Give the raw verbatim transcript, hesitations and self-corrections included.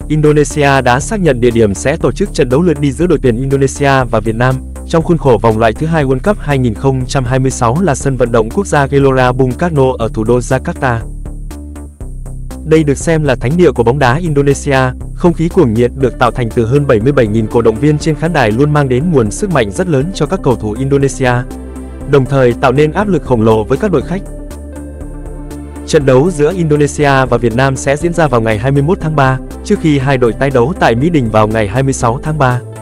Indonesia đã xác nhận địa điểm sẽ tổ chức trận đấu lượt đi giữa đội tuyển Indonesia và Việt Nam trong khuôn khổ vòng loại thứ hai World Cup hai nghìn không trăm hai mươi sáu là sân vận động quốc gia Gelora Bung Karno ở thủ đô Jakarta. Đây được xem là thánh địa của bóng đá Indonesia, không khí cuồng nhiệt được tạo thành từ hơn bảy mươi bảy nghìn cổ động viên trên khán đài luôn mang đến nguồn sức mạnh rất lớn cho các cầu thủ Indonesia, đồng thời tạo nên áp lực khổng lồ với các đội khách. Trận đấu giữa Indonesia và Việt Nam sẽ diễn ra vào ngày hai mươi mốt tháng ba, trước khi hai đội tái đấu tại Mỹ Đình vào ngày hai mươi sáu tháng ba.